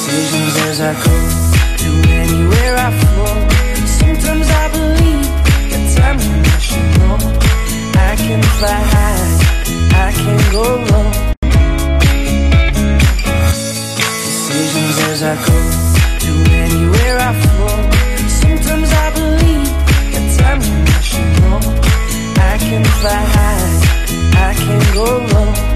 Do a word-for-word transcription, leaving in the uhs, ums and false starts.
Decisions as I go to anywhere I flow. Sometimes I believe that time I should know. I can fly high, I can go low. Decisions as I go to anywhere I flow. Sometimes I believe that time I should know. I can fly high, I can go low.